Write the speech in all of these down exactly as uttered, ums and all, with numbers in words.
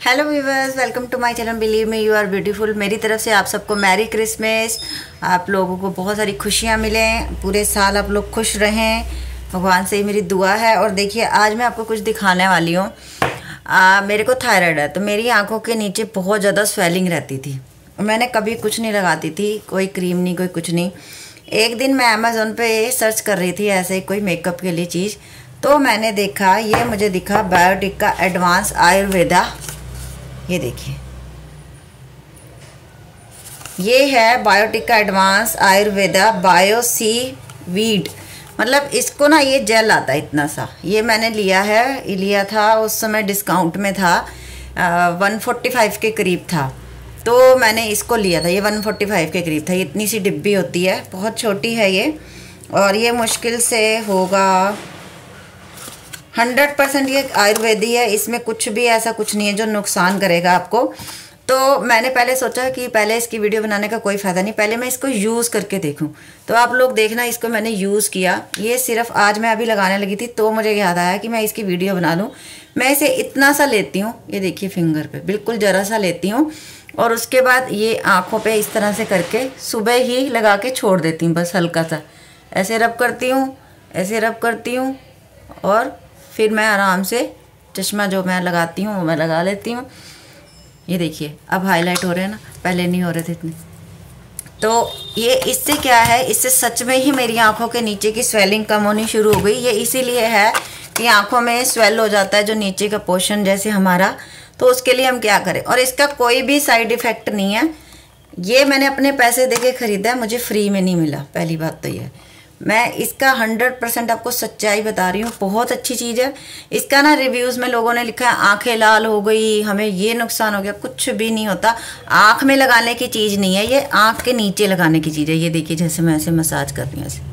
Hello viewers, welcome to my channel believe me you are beautiful. मेरी तरफ से आप सबको मैरी क्रिसमस। आप लोगों को बहुत सारी खुशियाँ मिलें, पूरे साल आप लोग खुश रहें, भगवान से ही मेरी दुआ है। और देखिए, आज मैं आपको कुछ दिखाने वाली हूँ। मेरे को थायराइड है, तो मेरी आंखों के नीचे बहुत ज़्यादा स्वेलिंग रहती थी। मैंने कभी कुछ नहीं लगाती थी, कोई क्रीम नहीं, कोई कुछ नहीं। एक दिन मैं अमेज़ोन पे सर्च कर रही थी ऐसे कोई मेकअप के लिए चीज़, तो मैंने देखा, ये मुझे दिखा बायोटिक का एडवांस आयुर्वेदा। ये देखिए, ये है बायोटिक का advance Ayurveda bio seaweed. मतलब इसको ना, ये जेल आता है इतना सा, ये मैंने लिया है। ये लिया था उस समय डिस्काउंट में था, वन फोर्टी फाइव के करीब था, तो मैंने इसको लिया था। ये वन फोर्टी फाइव के करीब था। ये इतनी सी डिब्बी होती है, बहुत छोटी है ये, और ये मुश्किल से होगा हंड्रेड परसेंट ये आयुर्वेदी है। इसमें कुछ भी ऐसा कुछ नहीं है जो नुकसान करेगा आपको। तो मैंने पहले सोचा कि पहले इसकी वीडियो बनाने का कोई फ़ायदा नहीं, पहले मैं इसको यूज़ करके देखूं। तो आप लोग देखना, इसको मैंने यूज़ किया। ये सिर्फ आज मैं अभी लगाने लगी थी, तो मुझे याद आया कि मैं इसकी वीडियो बना लूँ। मैं इसे इतना सा लेती हूँ, ये देखिए फिंगर पे बिल्कुल ज़रा सा लेती हूँ, और उसके बाद ये आँखों पे इस तरह से करके सुबह ही लगा के छोड़ देती हूँ। बस हल्का सा ऐसे रब करती हूँ, ऐसे रब करती हूँ, और फिर मैं आराम से चश्मा जो मैं लगाती हूँ वो मैं लगा लेती हूँ। ये देखिए, अब हाईलाइट हो रहे हैं ना, पहले नहीं हो रहे थे इतने। तो ये इससे क्या है, इससे सच में ही मेरी आंखों के नीचे की स्वेलिंग कम होनी शुरू हो गई। ये इसीलिए है कि आंखों में स्वेल हो जाता है जो नीचे का पोर्शन जैसे हमारा, तो उसके लिए हम क्या करें। और इसका कोई भी साइड इफ़ेक्ट नहीं है। ये मैंने अपने पैसे दे के ख़रीदा है, मुझे फ्री में नहीं मिला। पहली बात तो ये है, मैं इसका हंड्रेड परसेंट आपको सच्चाई बता रही हूँ। बहुत अच्छी चीज़ है। इसका ना रिव्यूज़ में लोगों ने लिखा है आंखें लाल हो गई, हमें ये नुकसान हो गया। कुछ भी नहीं होता। आँख में लगाने की चीज़ नहीं है ये, आँख के नीचे लगाने की चीज़ है। ये देखिए, जैसे मैं ऐसे मसाज कर रही हूँ, ऐसे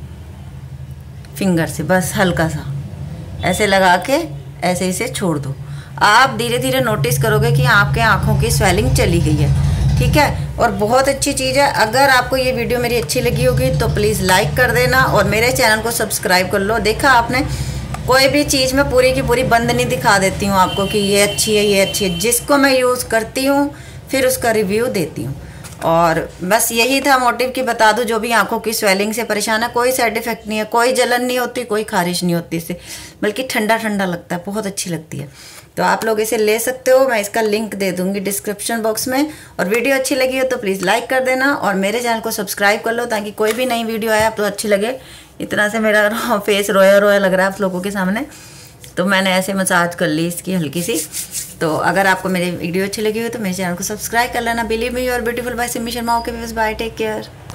फिंगर से बस हल्का सा ऐसे लगा के ऐसे इसे छोड़ दो। आप धीरे धीरे नोटिस करोगे कि आपके आँखों की स्वेलिंग चली गई है। ठीक है, और बहुत अच्छी चीज़ है। अगर आपको ये वीडियो मेरी अच्छी लगी होगी तो प्लीज़ लाइक कर देना, और मेरे चैनल को सब्सक्राइब कर लो। देखा आपने, कोई भी चीज़ मैं पूरी की पूरी बंद नहीं दिखा देती हूँ आपको कि ये अच्छी है, ये अच्छी है। जिसको मैं यूज़ करती हूँ फिर उसका रिव्यू देती हूँ। और बस यही था मोटिव कि बता दूँ, जो भी आंखों की स्वेलिंग से परेशान है, कोई साइड इफ़ेक्ट नहीं है, कोई जलन नहीं होती, कोई खारिश नहीं होती इससे, बल्कि ठंडा ठंडा लगता है, बहुत अच्छी लगती है। तो आप लोग इसे ले सकते हो, मैं इसका लिंक दे दूंगी डिस्क्रिप्शन बॉक्स में। और वीडियो अच्छी लगी हो तो प्लीज़ लाइक कर देना, और मेरे चैनल को सब्सक्राइब कर लो, ताकि कोई भी नई वीडियो आए आप तो अच्छी लगे। इतना से मेरा फेस रोया रोया लग रहा है आप लोगों के सामने, तो मैंने ऐसे मसाज कर ली इसकी हल्की सी। तो अगर आपको मेरी वीडियो अच्छी लगी हो तो मेरे चैनल को सब्सक्राइब कर लेना। Believe me you are beautiful bye Simi Sharma. Okay, bye, take care.